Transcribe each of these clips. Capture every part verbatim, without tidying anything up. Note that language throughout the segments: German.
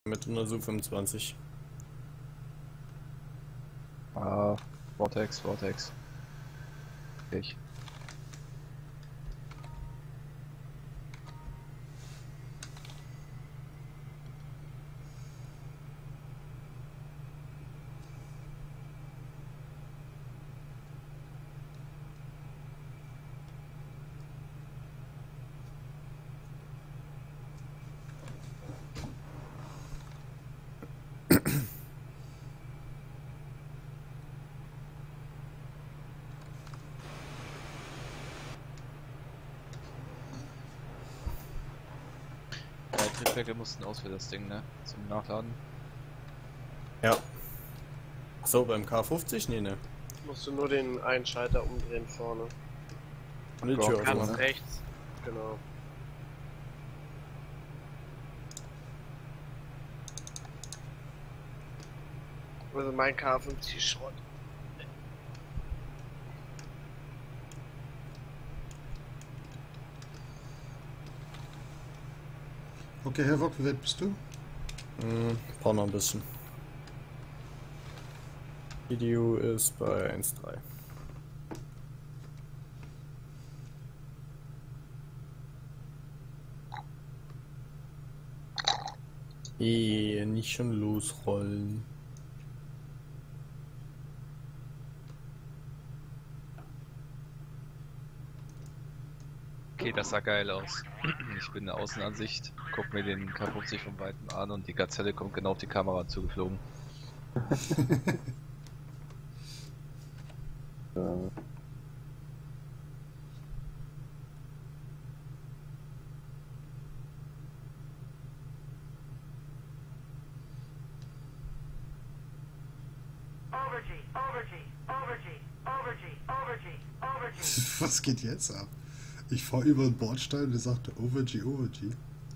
Mit einer S U fünfundzwanzig. Ah, Vortex, Vortex. Ich. Triebwerke mussten aus für das Ding, ne? Zum Nachladen. Ja. So, beim K fünfzig? Nee, ne. Musst du nur den einen Schalter umdrehen vorne. Und die Tür Ganz aufmachen. rechts. Genau. Also mein K fünfzig ist Schrott. Okay, Herr Wock, wie weit bist du? Hm, brauch noch ein bisschen. Video ist bei eins Komma drei. Eh, nicht schon losrollen. Okay, das sah geil aus. Ich bin in der Außenansicht, guck mir den K fünfzig von Weitem an und die Gazelle kommt genau auf die Kamera zugeflogen. Ja. Was geht jetzt ab? Ich fahre über den Bordstein und der sagte Overg, Overg.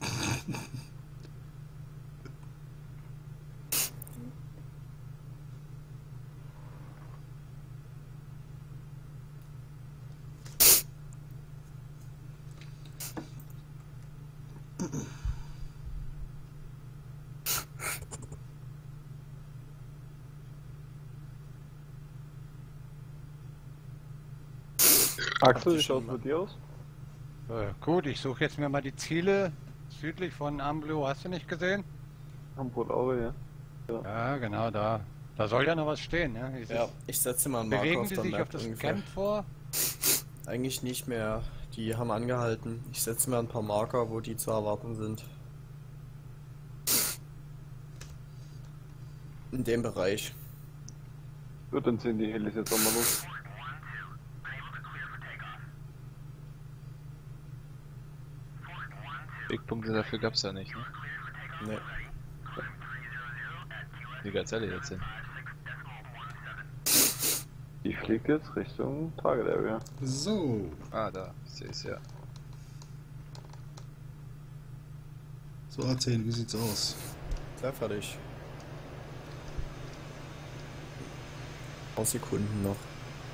Axel, wie schaut es bei dir aus? Äh, gut, ich suche jetzt mir mal die Ziele südlich von Amblo. Hast du nicht gesehen? Hamburg Aue, ja. Ja. Ja, genau da. Da soll ja noch was stehen, ja? Dieses, Ja, ich setze mal einen Marker bewegen auf die der sich Map auf das ungefähr. Camp vor? Eigentlich nicht mehr. Die haben angehalten. Ich setze mir ein paar Marker, wo die zu erwarten sind. In dem Bereich. Gut, dann ziehen die Helis jetzt auch mal los. Wegpunkte dafür gab's ja nicht, ne? Ne. Die Gazelle jetzt hin. Die fliegt jetzt Richtung Target Area. So. Ah, da, ich sehe es ja. So, erzähl, wie sieht's aus? Sehr fertig. Paar Sekunden noch.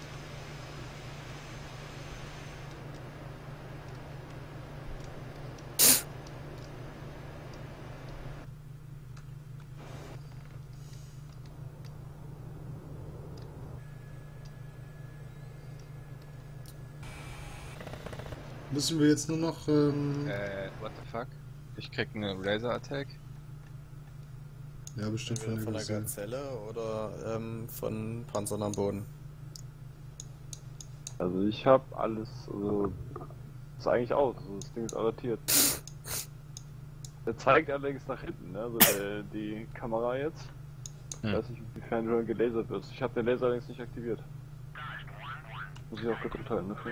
Müssen wir jetzt nur noch, ähm, Äh, what the fuck? Ich krieg eine Laser-Attack. ja, bestimmt von Entweder der von der Gazelle. Gazelle oder ähm, von Panzern am Boden. Also ich habe alles, also ist eigentlich aus, also das Ding ist alertiert. Der zeigt allerdings nach hinten, ne? Also der, die Kamera jetzt. Ich Hm. weiß nicht, inwiefern du dann gelasert wirst. Ich habe den Laser allerdings nicht aktiviert. Muss ich auch gedrückt halten dafür.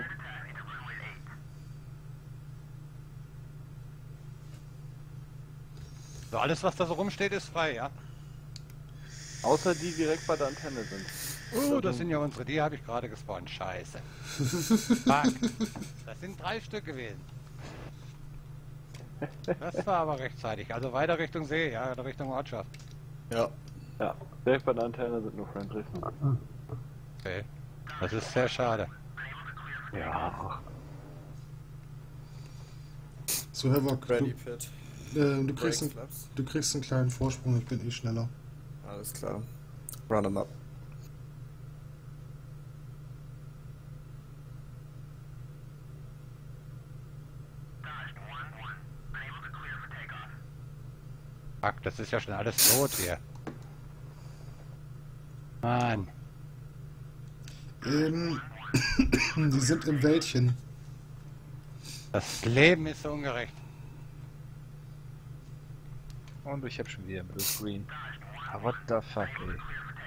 So, alles was da so rumsteht ist frei, ja? Außer die direkt bei der Antenne sind. Oh, das sind ja unsere, die habe ich gerade gespawnt. Scheiße. Fuck. Das sind drei Stück gewesen. Das war aber rechtzeitig. Also weiter Richtung See, ja, oder Richtung Ortschaft. Ja. Ja, direkt bei der Antenne sind nur Friendlies. Okay. Das ist sehr schade. Ja. So, Herr Wock, Ready du, Pit. Äh, du, kriegst Breaks, einen, Flaps. du kriegst einen kleinen Vorsprung, ich bin eh schneller. Alles klar. Run 'em up. Fuck, das ist ja schon alles tot hier. Mann. Ähm, die sind im Wäldchen. Das Leben ist so ungerecht. Und ich hab schon wieder ein Blue Screen. Ah, what the fuck, ey.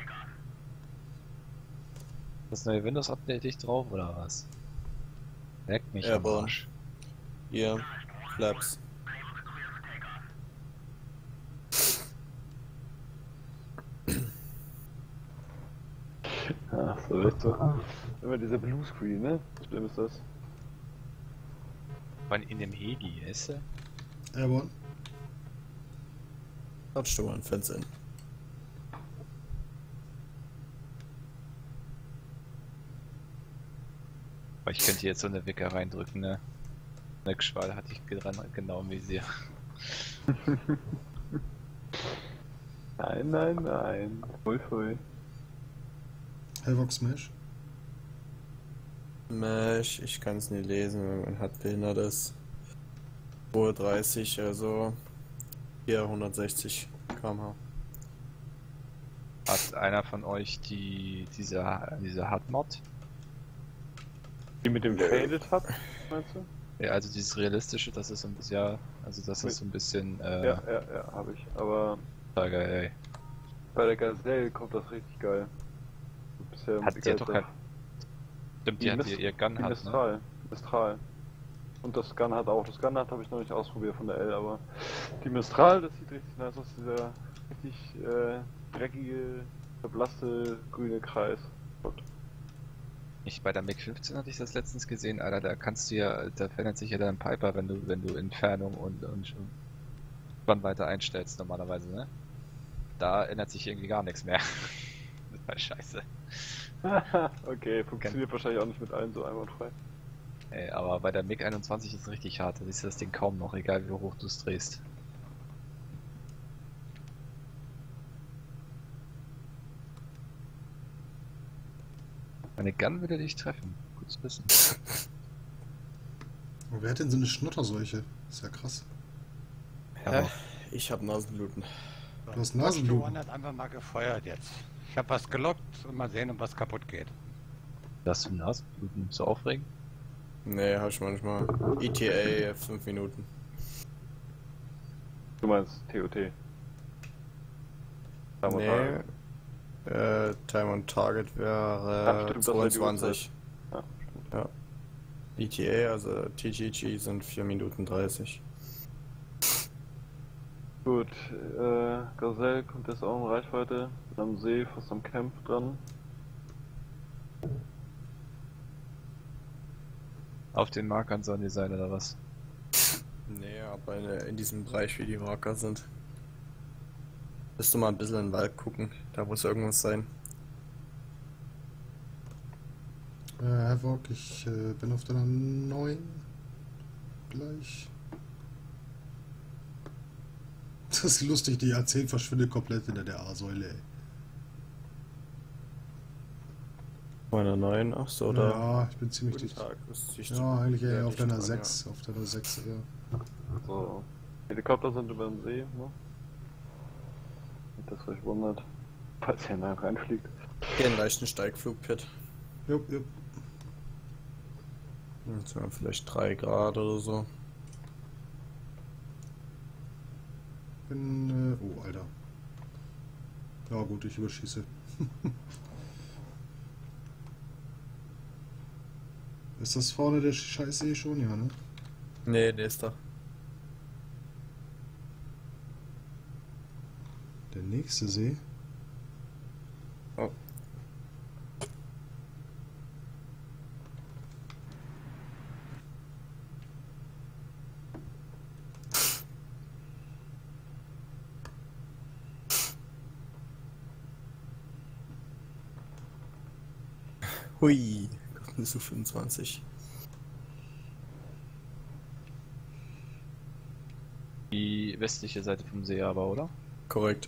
Das neue Windows-Update dich drauf, oder was? Leck mich am Airborne. Arsch. Hier. Flaps. Ach, so ist doch. Immer dieser Bluescreen, ne? Schlimm ist das. Wann in dem Hegi, esse? Airborne. Touch the one, fence in. Aber ich könnte jetzt so eine Wicker reindrücken, ne? Eine Geschwall hatte ich dran, genau im Visier. Nein, nein, nein. Pfui, pfui. Havoc Smash. Mesh, ich kann es nie lesen, wenn mein H U D behindert ist. zweihundertdreißig, also hier hundertsechzig Kilometer pro Stunde. Hat einer von euch die diese diese H U D-Mod? Die mit dem Faded hat, meinst du? Ja, also dieses realistische, das ist so ein bisschen, ja, also das ist so ein bisschen, äh, Ja, ja, ja, habe ich. Aber total geil, ey. bei der Gazelle kommt das richtig geil. Bisher Hat die ja doch kein, stimmt, die, Die hat Mist- ihr, ihr Gun Die hat, ne? Mistral. Mistral. Und das Gun hat auch. Das Gun hat habe ich noch nicht ausprobiert von der L, aber die Mistral, das sieht richtig nice aus, dieser richtig äh, dreckige, verblasste grüne Kreis. Gott. Ich bei der Mac fünfzehn hatte ich das letztens gesehen, Alter, da kannst du ja, da verändert sich ja dein Piper, wenn du, wenn du Entfernung und, und Spannweite einstellst normalerweise, ne? Da ändert sich irgendwie gar nichts mehr. Das war scheiße. Okay, funktioniert wahrscheinlich auch nicht mit allen so einwandfrei. Ey, aber bei der Mic einundzwanzig ist es richtig hart, da siehst du das Ding kaum noch, egal wie hoch du es drehst. Meine Gun würde dich treffen, gut zu wissen. Und wer hat denn so eine Schnotterseuche? Ist ja krass. Hä? Ich hab Nasenbluten. Du hast Watch the Nasenbluten. One hat einfach mal gefeuert jetzt. Ich habe was gelockt und mal sehen, ob was kaputt geht. Hast du Nasenbluten? So aufregend? Nee, hab ich manchmal. E T A fünf Minuten. Du meinst T O T? Time on Nee. Target. Äh, Time on Target Ach, wäre stimmt, das war die zweiundzwanzig. Ja, Ja. E T A, also T G G sind vier Minuten dreißig. Gut, äh, Gazelle kommt jetzt auch in Reichweite. Am See, fast am Camp dran. Auf den Markern sollen die sein, oder was? Nee, aber in, in diesem Bereich, wie die Marker sind. Müsst du mal ein bisschen in den Wald gucken, da muss irgendwas sein. Äh, Havoc, ich äh, bin auf deiner neun. Gleich. Das ist lustig, die A zehn verschwindet komplett hinter der A-Säule, ey. Meine neun, ach so, da. Ja, ich bin ziemlich Guten dicht. Tag, das ist Ja, eigentlich eher ja, auf dicht deiner dran, sechs. Auf deiner sechs eher. So. Helikopter sind über dem See, ne? Nicht, dass euch wundert, falls ihr da reinfliegt. Ja. Hier einen leichten Steigflug-Pit. Jupp, jupp. Jetzt haben wir vielleicht drei Grad oder so. Bin, äh, oh, Alter. Ja, gut, ich überschieße. Ist das vorne der Scheißsee schon? Ja, ne? Nee, der ist da. Der nächste See? Oh. Hui, bis zu fünfundzwanzig. Die westliche Seite vom See aber, oder? Korrekt.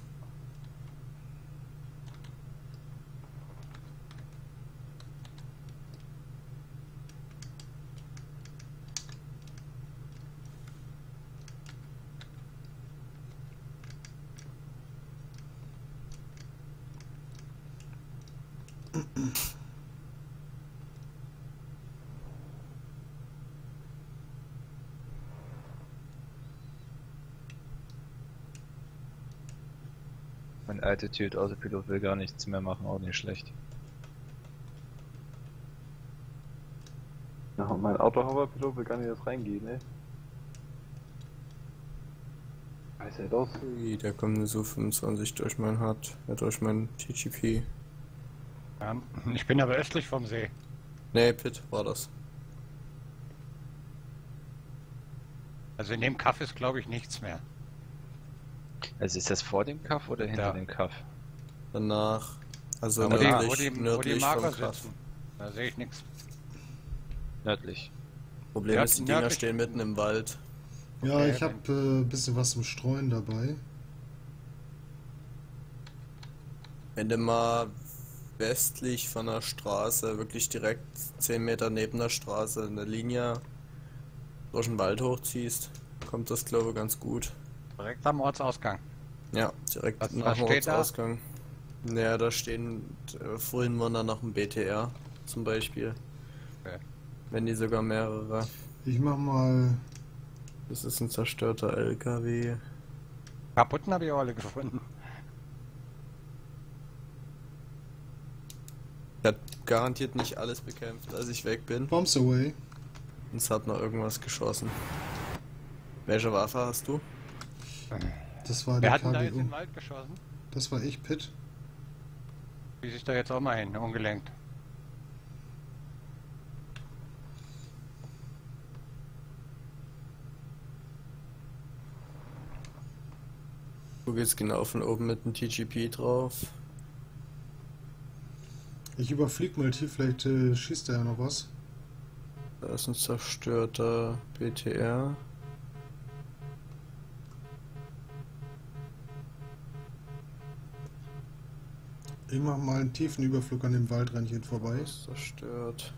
Mein Altitude Autopilot will gar nichts mehr machen, auch nicht schlecht. Ja, und mein Auto-Hoverpilot will gar nicht erst reingehen, ne? Weiß er das? Ui, da kommt eine S U fünfundzwanzig durch mein H U D, ja, durch mein T G P. Ja, ich bin aber östlich vom See. Nee, Pit war das. Also in dem Kaff ist, glaube ich, nichts mehr. Also ist das vor dem Kaff oder hinter Ja. dem Kaff? Danach, also Wo die, nördlich, wo die, wo die nördlich Marker vom Kaff. sitzen. Da sehe ich nichts. Nördlich. Problem Ja, ist, die Dinger nördlich- stehen mitten im Wald. Ja, Okay, ich habe ein äh, bisschen was zum Streuen dabei. Wenn du mal westlich von der Straße, wirklich direkt zehn Meter neben der Straße in der Linie durch den Wald hochziehst, kommt das, glaube ich, ganz gut. Direkt am Ortsausgang. Ja, direkt Was- nach was dem steht da? Ortsausgang. Naja, da stehen, äh, vorhin waren da noch ein B T R zum Beispiel. Okay. Wenn die sogar mehrere. Ich mach mal. Das ist ein zerstörter L K W. Kaputten habe ich auch alle gefunden. Der hat garantiert nicht alles bekämpft, als ich weg bin. Bombs away. Und es hat noch irgendwas geschossen. Welche Waffe hast du? Das war Wer der hat denn da jetzt in K G U. den Wald geschossen? Das war ich, Pit. Wie sich da jetzt auch mal hin, ungelenkt. Du gehst genau von oben mit dem T G P drauf. Ich überflieg mal tief, vielleicht äh, schießt er ja noch was. Da ist ein zerstörter B T R. Ich mach mal einen tiefen Überflug an dem Waldrändchen vorbei. Ist zerstört.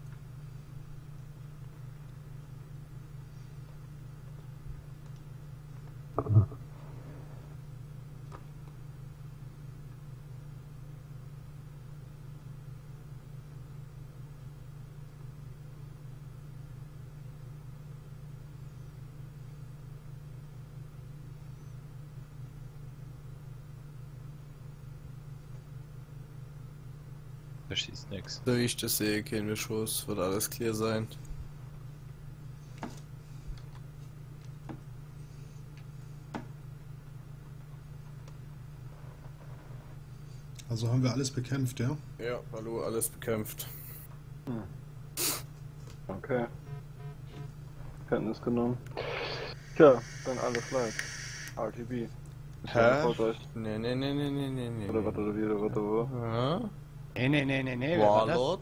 Da schießt nix. So wie ich das sehe, kein Beschuss, wird alles clear sein. Also haben wir alles bekämpft, ja? Ja, hallo, alles bekämpft. Okay. Kenntnis genommen. Tja, dann alles live. R T B. Hä? Erfolgreich. Nee, nee, nee, nee, nee, nee, nee. Oder was oder wie oder was oder wo? Ja? Nee, nee, nee, nee, nee. wer war das? Warlord.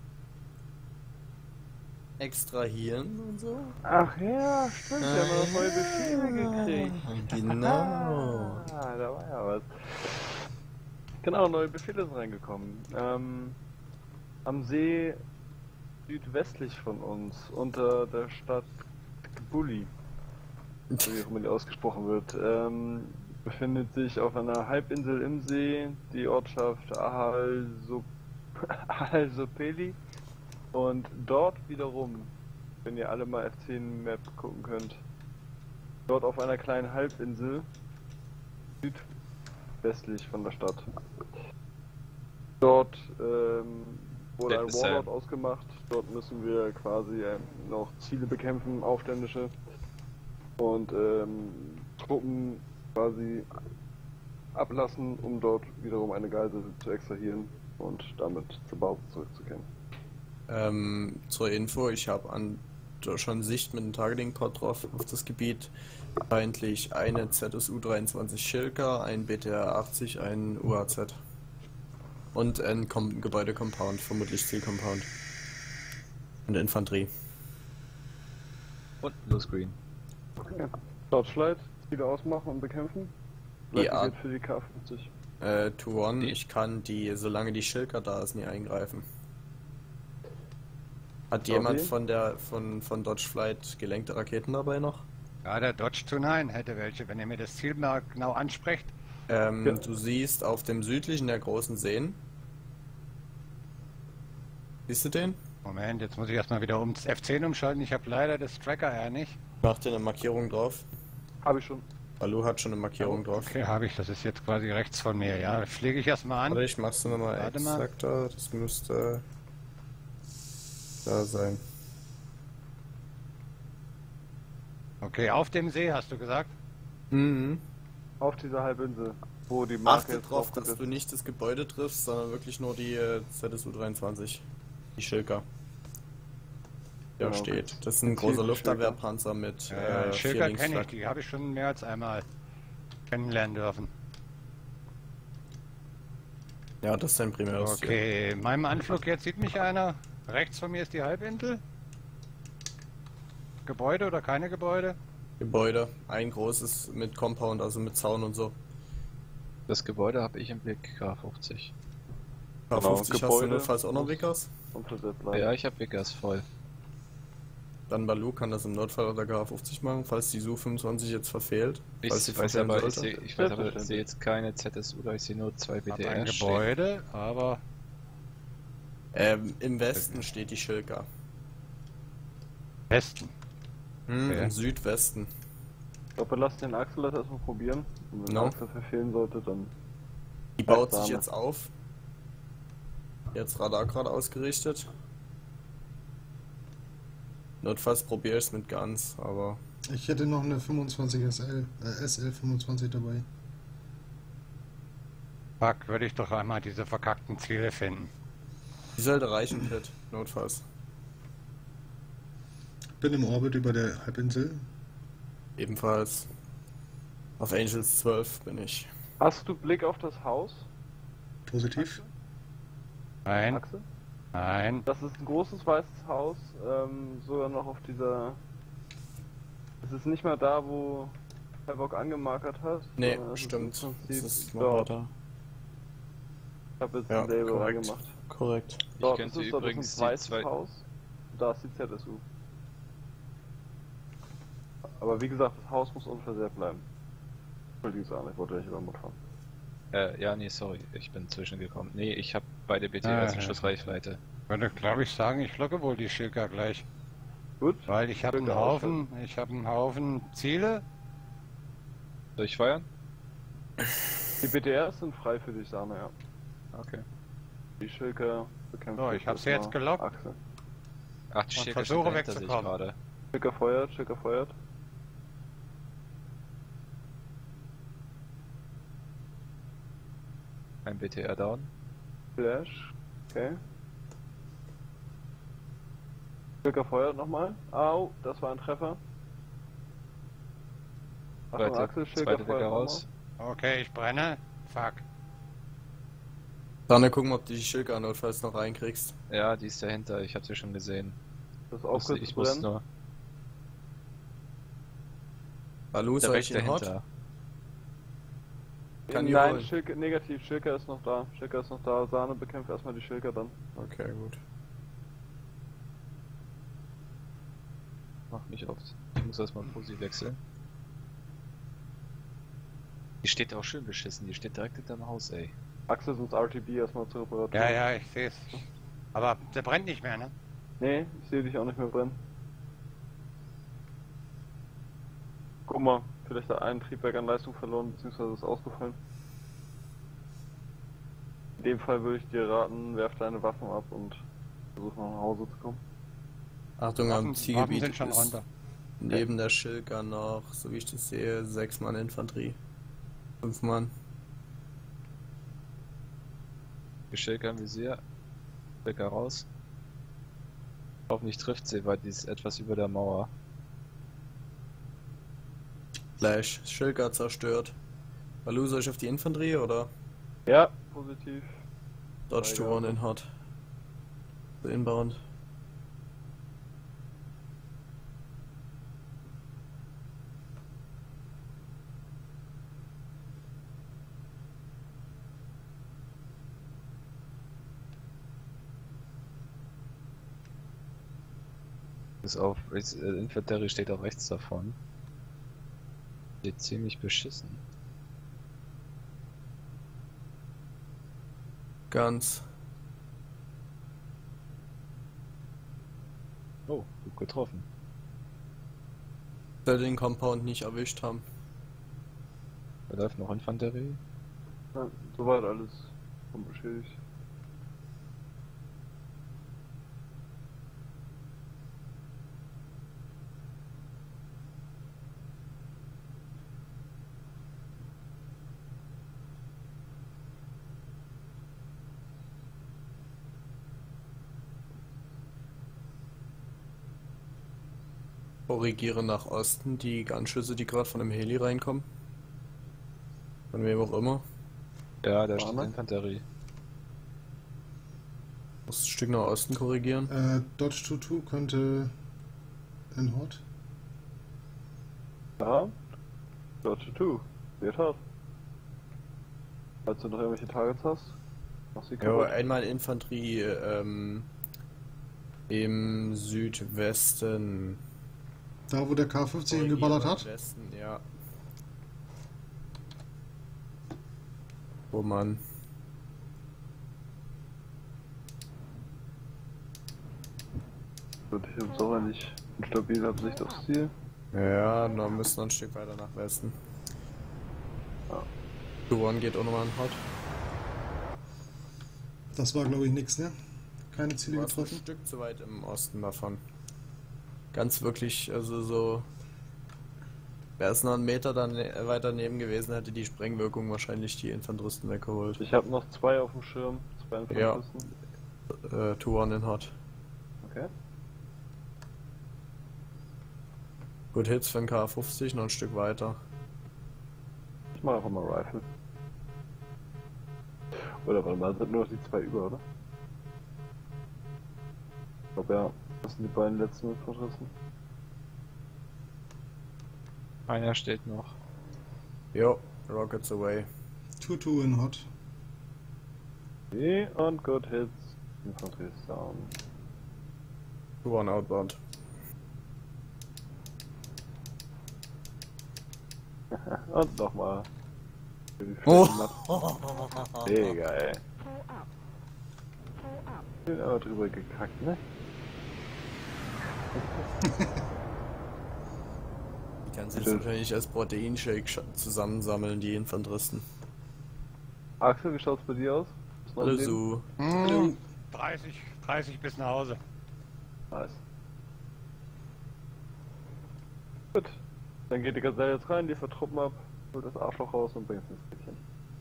Extrahieren und so. Ach ja, stimmt, wir haben noch neue Befehle gekriegt. Genau. Ah, da war ja was. Genau, neue Befehle sind reingekommen. Ähm, am See südwestlich von uns, unter der Stadt Gbuli, wie auch immer die ausgesprochen wird, ähm, befindet sich auf einer Halbinsel im See die Ortschaft Ahal Sopeli. Und dort wiederum, wenn ihr alle mal F zehn Map gucken könnt, dort auf einer kleinen Halbinsel südwestlich von der Stadt. Dort ähm, wurde ein Das ist, Warlord äh, ausgemacht. Dort müssen wir quasi ähm, noch Ziele bekämpfen, Aufständische und ähm, Truppen quasi ablassen, um dort wiederum eine Geisel zu extrahieren und damit zur Basis zurückzukehren. Ähm, zur Info, ich habe an schon Sicht mit dem Targeting-Pod drauf auf das Gebiet. Feindlich eine Z S U dreiundzwanzig Schilker, ein B T R achtzig, ein U A Z. Und ein Kom Gebäude-Compound, vermutlich Ziel-Compound. Und Infanterie. Und Blue Screen. Okay. Torchlight, Ziele ausmachen und bekämpfen? Ja. Geht für die K fünfzig. Äh, to one, Die- ich kann die, solange die Schilker da ist, nie eingreifen. Hat Sorry? jemand von der von, von Dodge Flight gelenkte Raketen dabei noch? Ja, der Dodge zu nein hätte welche, wenn ihr mir das Ziel mal genau ansprecht. Ähm, Ja. Du siehst auf dem südlichen der großen Seen. Siehst du den? Moment, jetzt muss ich erstmal wieder ums F zehn umschalten. Ich habe leider das Tracker ja nicht. Mach dir eine Markierung drauf. Habe ich schon. Balu hat schon eine Markierung drauf. Okay, habe ich. Das ist jetzt quasi rechts von mir. Ja, fliege ich erstmal Warte, an. ich mach's dir nochmal Warte mal. exakter. Das müsste da sein. Okay, auf dem See hast du gesagt. Mhm. Auf dieser Halbinsel, wo die Marke Achte jetzt drauf, drauf dass du nicht das Gebäude triffst, sondern wirklich nur die äh, Z S U dreiundzwanzig. Die Schilker. Der Genau. steht. Das ist ein Gezielt großer die Luftabwehrpanzer mit Ja, äh, äh, vier Schilker kenne ich. Linksflak. Die habe ich schon mehr als einmal kennenlernen dürfen. Ja, das ist dein primäres Ziel. Okay, in meinem Anflug jetzt sieht mich einer. Rechts von mir ist die Halbinsel. Gebäude oder keine Gebäude? Gebäude. Ein großes mit Compound, also mit Zaun und so. Das Gebäude habe ich im Blick, K fünfzig. K Genau, fünfzig hast du Gebäude. notfalls auch noch Wickers. und versetzt bleiben. Ja, ich habe Wickers voll. Dann Balu kann das im Notfall unter K fünfzig machen, falls die S U fünfundzwanzig jetzt verfehlt. Ich falls sie weiß verfehlen aber, ich sollte. sehe ich weiß aber, ich Selbstverständlich. sehe jetzt keine Z S U, da ich sehe nur zwei B Hab D ein R stehen. Gebäude, aber Ähm, im Westen steht die Schilker. Westen. Hm, Okay. im Südwesten. Ich glaube, wir lassen den Axel das erstmal probieren. Und wenn No. der Axel verfehlen sollte, dann. Die baut Dame. sich jetzt auf. Jetzt Radar gerade ausgerichtet. Notfalls probiere ich es mit Guns, aber Ich hätte noch eine fünfundzwanzig S L, äh, S L fünfundzwanzig dabei. Fuck, würde ich doch einmal diese verkackten Ziele finden. die sollte reichen, Pit. Notfalls. Bin im Orbit über der Halbinsel. Ebenfalls. Auf Angels zwölf bin ich. Hast du Blick auf das Haus, Positiv. Nein, Axel? nein. Das ist ein großes weißes Haus, ähm, sogar noch auf dieser. Es ist nicht mehr da, wo Havoc angemarkert hat. Nee, sondern es ist stimmt. im Das Prinzip ist noch dort. weiter. Ich habe jetzt Ja, ein Label korrekt. reingemacht. Korrekt. Ich Dort könnte ist es, dort übrigens ist die ein weißes zwei... Haus. Und da ist die Z S U. Aber wie gesagt, das Haus muss unversehrt bleiben. Entschuldigung, Sahne, ich wollte nicht über den Mund fahren. Äh, ja, nee, sorry, ich bin zwischengekommen. Nee, ich habe beide B T Ah, Rs in ja. Schussreichweite. Würde, glaube ich, sagen, ich locke wohl die Schilker gleich. Gut? Weil ich habe einen Schilker Haufen, ich habe einen Haufen Ziele. Durchfeuern? Die B T Rs sind frei für dich, Sahne, ja. Okay. Die Schilker bekämpfen. So, ich hab sie jetzt gelockt. Axel. Ach, die Und Schilker versuche steht dahinter, sehe ich wegzukommen. gerade. Schilker feuert, Schilker feuert. Ein B T R down. Flash. Okay. Schilker feuert nochmal. Au, das war ein Treffer. Achtung, Zweite, Axel, Schilker zweite feuert Decker nochmal. raus. Okay, ich brenne. Fuck. Dann gucken, ob du die Schilker notfalls noch reinkriegst. Ja, die ist dahinter, ich habe sie schon gesehen. Das ist Ich muss, aufgehört ich zu muss brennen. nur... Balu, soll ich Direkt den Hot? dahinter. Kann die Nein, holen. Schilker, negativ, Schilker ist noch da. Schilker ist noch da. Sahne bekämpft erstmal die Schilker dann. Okay, gut. Mach mich auf. Ich muss erstmal Posi wechseln. Die steht auch schön beschissen, die steht direkt hinterm Haus, ey. Axel ins R T B erstmal zur Reparatur. Ja, ja, ich sehe es. Aber der brennt nicht mehr, ne? Nee, ich sehe dich auch nicht mehr brennen. Guck mal, vielleicht hat ein Triebwerk an Leistung verloren, beziehungsweise ist ausgefallen. In dem Fall würde ich dir raten, werf deine Waffen ab und versuch noch nach Hause zu kommen. Achtung, am Waffen, Waffen Zielgebiet sind schon ist runter. neben der Schilker noch, so wie ich das sehe, sechs Mann Infanterie. Fünf Mann. Die Schilker im Visier. Schilker raus. Hoffentlich trifft sie, weil die ist etwas über der Mauer. Gleich. Schilker zerstört. Balu, soll ich auf die Infanterie oder? Ja, positiv. Dodge to Ja, one in hot. So inbound. Bis auf rechts, äh, Infanterie steht auch rechts davon. Sieht ziemlich beschissen. Ganz. Oh, gut getroffen. Weil den Compound nicht erwischt haben. Da läuft noch Infanterie. Ja, soweit alles unbeschädigt. Korrigiere nach Osten die Gunschüsse, die gerade von dem Heli reinkommen. Von wem auch immer. Ja, da War steht ne? Infanterie. Muss ein Stück nach Osten korrigieren. Äh, Dodge zwei zwei könnte in Hot. Ja. Dodge zwei. Wird hart. Falls du noch irgendwelche Targets hast, mach sie Ja, kaputt. einmal Infanterie ähm, im Südwesten. Da, wo der K fünfzig ihn geballert hat. Westen, ja. Oh Mann. Gut, ich hab's auch eigentlich eine stabile Absicht aufs Ziel. Ja, dann müssen wir ein Stück weiter nach Westen. Ja. two one geht auch nochmal ein Hot. Das war, glaube ich, nix, ne? Keine Ziele Du warst ein getroffen. Stück zu weit im Osten davon. Ganz wirklich, also so. Wäre es noch einen Meter dann weiter neben gewesen, hätte die Sprengwirkung wahrscheinlich die Infanteristen weggeholt. Ich habe noch zwei auf dem Schirm, zwei Ja. Infanteristen. Äh, two one in Hot. Okay. Gut Hits für den K fünfzig, noch ein Stück weiter. Ich mache einfach mal Rifle. Oder warte mal, sind nur noch die zwei über, oder? Ich glaube ja, das sind die beiden letzten Infanteristen. Einer steht noch. Jo, Rockets away. zwei zwei in Hot. Okay, und Good Hits. Infanterie ist down. two one outbound. Und nochmal. Für die Oh. Matt. Mega, ey. Bin aber drüber gekackt, ne? Die kannst du jetzt Schön. wahrscheinlich als Proteinshake sch- zusammensammeln, die Infanteristen. Axel, wie schaut's bei dir aus? Bist du noch am Hallo Leben? Su. Hm, dreißig, dreißig bis nach Hause. Nice. Gut. Dann geht die Gazelle jetzt rein, liefert Truppen ab, holt das Arschloch raus und bringt es ins Kittchen.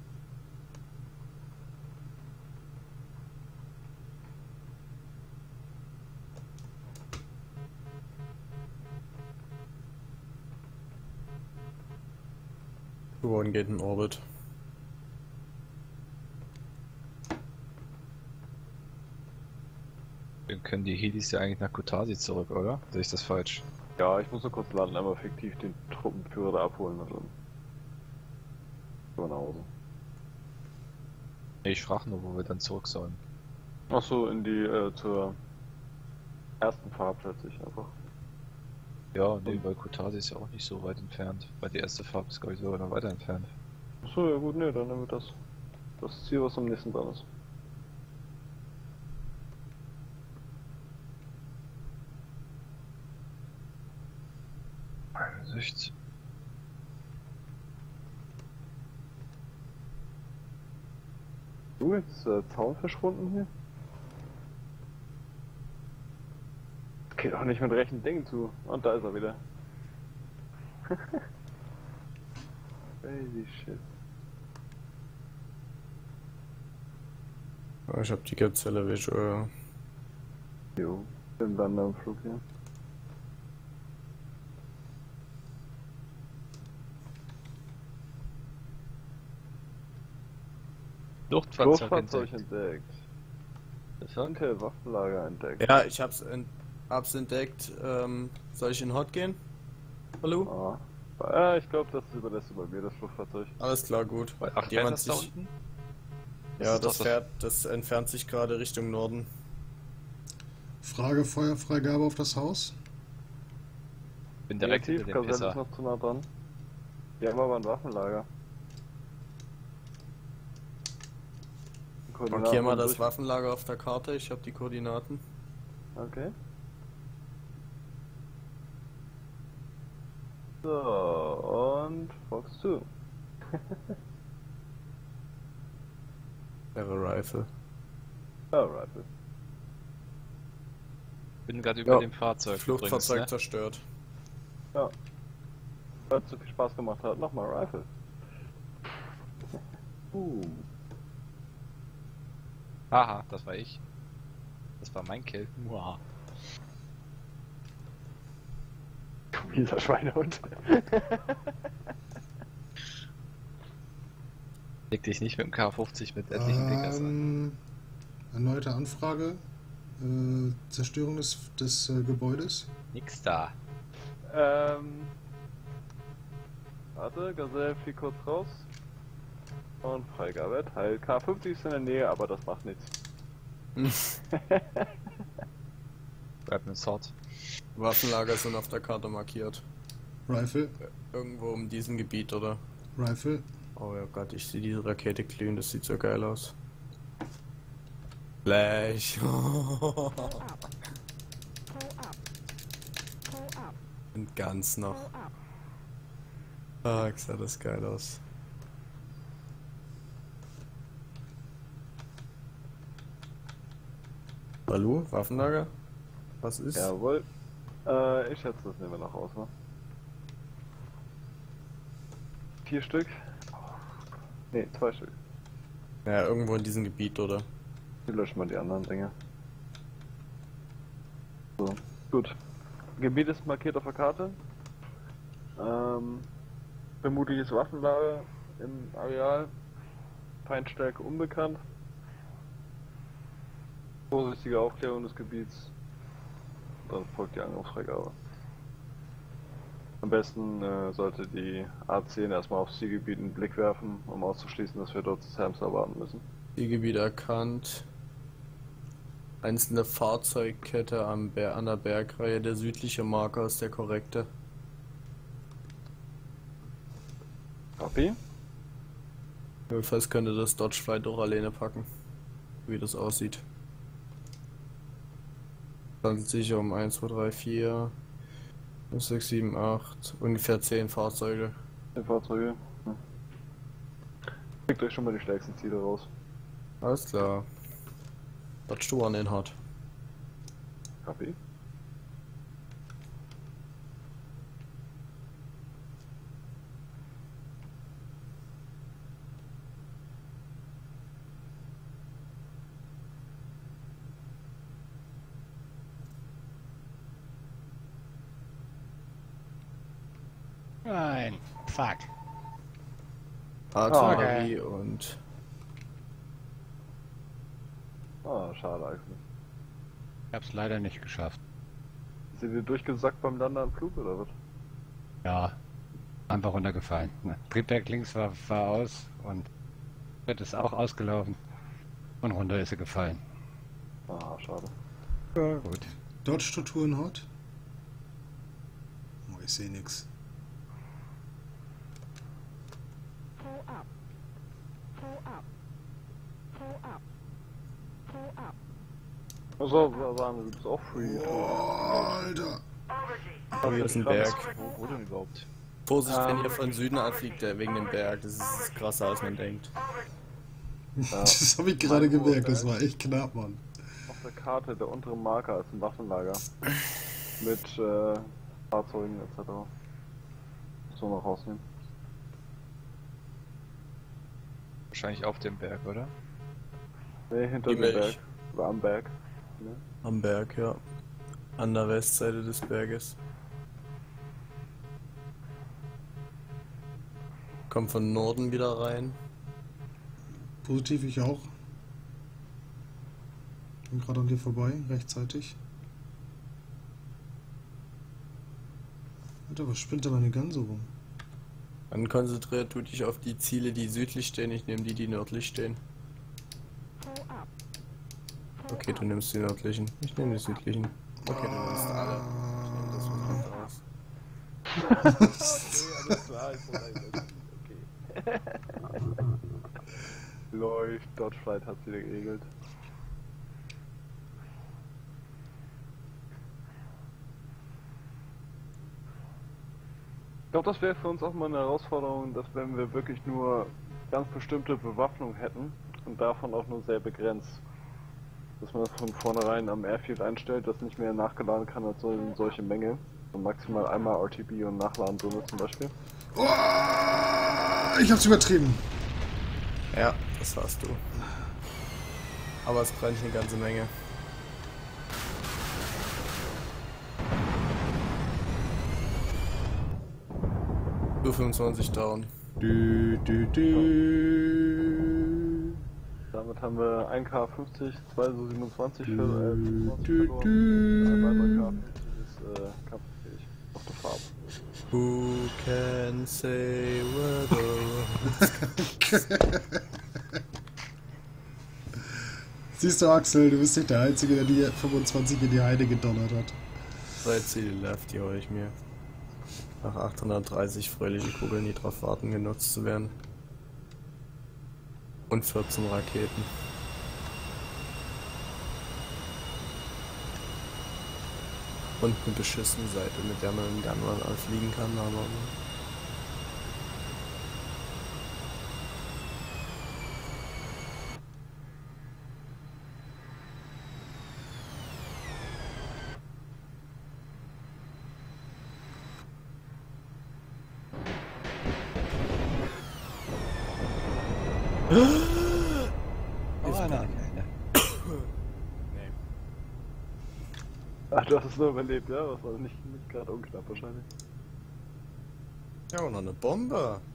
two one geht in Orbit. Dann können die Helis ja eigentlich nach Kutasi zurück, oder? Sehe ich das falsch? Ja, ich muss nur kurz landen, einmal fiktiv den Truppenführer da abholen und dann. So nach Hause. Nee, ich frage nur, wo wir dann zurück sollen. Achso, in die, äh, zur ersten Farbe plötzlich einfach. Ja, nee, weil Kutasi ist ja auch nicht so weit entfernt. Weil die erste Farbe ist, glaube ich, sogar noch weiter entfernt. Achso, ja gut, ne, dann nehmen wir das. Das Ziel, was am nächsten dran ist. einundsechzig. Du, jetzt ist der Zaun verschwunden hier? Das geht auch nicht mit rechten Dingen zu. Und da ist er wieder. Crazy shit. Ja, ich hab die Gazelle visual. Jo, bin dann am Flug hier. Luftfahrzeug Luftfahrzeug entdeckt. entdeckt. Das war Intel Waffenlager entdeckt. Ja, ich hab's, ent hab's entdeckt. Ähm, soll ich in Hot gehen? Hallo? Ah. Ja, ich glaube, das überlässt du bei mir, das Luftfahrzeug. Alles klar, gut. Bei acht Jemand ist da sich- unten? Ja, ist das doch fährt, das entfernt sich gerade Richtung Norden. Frage, Feuerfreigabe auf das Haus. bin direkt hinter dem Gazelle ist Pisser. noch zu nah dran. Die haben aber ein Waffenlager. Markier mal das durch- Waffenlager auf der Karte, ich habe die Koordinaten. Okay. So, und Fox zwei. Wäre Rifle. Ja, Rifle. Bin gerade über Ja, dem Fahrzeug Fluchtfahrzeug übrigens, ne? zerstört. Ja. Weil es so viel Spaß gemacht hat, nochmal Rifle. Uh. Haha, das war ich. Das war mein Kill. Wow. Dieser Schweinehund. Leg dich nicht mit dem K fünfzig mit etlichen Blickers an. Ähm, erneute Anfrage. Äh, Zerstörung des, des äh, Gebäudes. Nix da. ähm. Warte, Gazelle fliegt kurz raus. Und Freigabe. Teil K fünfzig ist in der Nähe, aber das macht nichts. Bleibt ein Sword. Waffenlager sind auf der Karte markiert. Rifle. Irgendwo um diesem Gebiet, oder? Rifle. Oh ja Gott, ich sehe diese Rakete glühen, das sieht so geil aus. Gleich. Und ganz noch. Ah, sah das geil aus. Hallo, Waffenlager? Was ist? Jawohl. Äh, ich schätze, das nehmen wir noch raus, ne? Vier Stück? Ne, zwei Stück. Ja, irgendwo in diesem Gebiet, oder? Wir löschen mal die anderen Dinge. So, gut. Gebiet ist markiert auf der Karte. Ähm, vermutliches Waffenlager im Areal. Feindstärke unbekannt. Vorsichtige Aufklärung des Gebiets. Dann folgt die Angriffsfreigabe. Am besten äh, sollte die A zehn erstmal aufs Zielgebiet einen Blick werfen, um auszuschließen, dass wir dort das Hamster erwarten müssen. Zielgebiet erkannt. Einzelne Fahrzeugkette am Ber an der Bergreihe. Der südliche Marker ist der korrekte. Copy. Notfalls könnte das Dodge vielleicht auch alleine packen. Wie das aussieht. Handelt sich um eins, zwei, drei, vier, fünf, sechs, sieben, acht, ungefähr zehn Fahrzeuge. Die Fahrzeuge. Hm. Klickt euch schon mal die stärksten Ziele raus. Alles klar. Dodge du an den hat. Copy. Nein, fuck. Artillerie und Ah, schade eigentlich. Ich hab's leider nicht geschafft. Sind wir durchgesackt beim Landeanflug oder was? Ja, einfach runtergefallen. Ne? Triebwerk links war, war aus und wird ist auch ausgelaufen und runter ist sie gefallen. Ah, schade. Ja, gut. Dodge-Strukturen Hot. Oh, ich sehe nix. Pull up. Pull up. Pull up. Pull up. Also, wir sagen, du bist auch free. Oh, Alter. oh, hier ist ein Berg. Wo, wo denn überhaupt? Vorsicht, wenn ihr von Süden anfliegt, der wegen dem Berg. Das ist krasser als man denkt. Das habe ich gerade gemerkt, das war echt knapp, Mann. Auf der Karte, der untere Marker ist ein Waffenlager. Mit äh, Fahrzeugen et cetera. So noch rausnehmen. Wahrscheinlich auf dem Berg, oder? Ne, hinter Die dem Milch. Berg. Oder am Berg. Ne? Am Berg, ja. An der Westseite des Berges. Kommt von Norden wieder rein. Positiv, ich auch. Bin gerade an dir vorbei, rechtzeitig. Alter, was spinnt da meine Gänse rum? Dann konzentriert du dich auf die Ziele, die südlich stehen. Ich nehme die, die nördlich stehen. Pull up. Okay, du nimmst die nördlichen. Ich nehme die südlichen. Okay, du nimmst alle. Ich nehme das von hinten aus. alles klar, ist okay. Läuft, Dodge Flight hat's wieder geregelt. Ich glaube, das wäre für uns auch mal eine Herausforderung, dass wenn wir wirklich nur ganz bestimmte Bewaffnung hätten und davon auch nur sehr begrenzt, dass man das von vornherein am Airfield einstellt, dass nicht mehr nachgeladen kann als so in solche Menge. Und maximal einmal R T B und Nachladen drin zum Beispiel. Oh, ich hab's übertrieben. Ja, das hast du. Aber es brennt eine ganze Menge. Nur fünfundzwanzig down. Du, du, du. Damit haben wir ein K fünfzig, zwei so siebenundzwanzig für äh, Du, verloren. du. Ein weiterer K fünfzig ist äh, kampffähig. Auf der Farbe. Who can say where the Siehst du, Axel, du bist nicht der Einzige, der die fünfundzwanzig in die Heide gedonnert hat. Drei Ziele left, die hole ich mir. Nach achthundertdreißig fröhliche Kugeln, die drauf warten, genutzt zu werden. Und vierzehn Raketen. Und eine beschissene Seite, mit der man im Gunrun fliegen kann, aber... Oh, nein, nein, nein. Nee. Ach, du hast es nur überlebt, ja? Das war nicht, nicht gerade unknapp wahrscheinlich. Ja, und noch eine Bombe.